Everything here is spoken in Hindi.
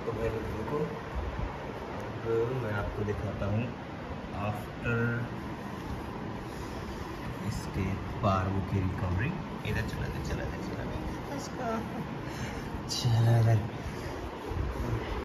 तो भाई देखो, अब मैं आपको दिखाता हूँ आफ्टर इसके पार्वो की रिकवरी। इधर चला दे, चला दे, चला दे, चला इधर।